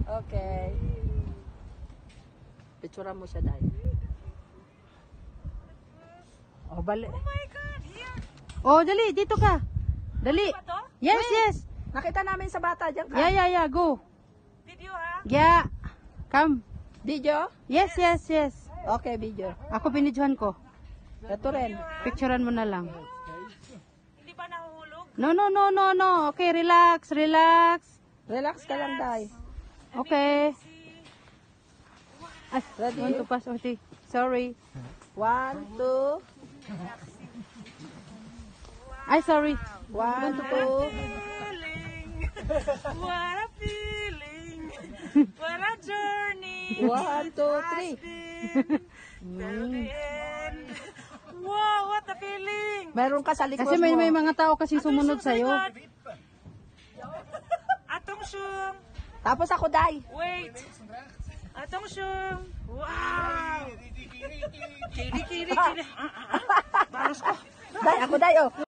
Okay. Picturean mo siya, Day. Oh, bali. Oh my God, here. Oh, dali, dito ka. Dali. Ba to? Yes, yes. Nakita namin sa bata dyan ka. Yeah, go. Video ha? Yeah. Come. Video? Yes. Okay, video. Ako binidyohan ko. Ito rin. Picturean mo na lang. Hindi ba nahuhulog? No. Okay, relax. Relax ka lang, Day. Okay. Ay, Ready? want to pass, Oti. Sorry. 1, 2. Ay, sorry. 1, 2. Feeling. What a feeling. What a journey. 1, 2, 3. Till the end. Wow, what a feeling. Meron ka sa likod Kasi may mo. mga tao kasing sumunod sa'yo. Atong syung. Tapos ako, Day. Wait. Atong syung. Wow. Kili. Balos ko. Day, ako, Day, oh.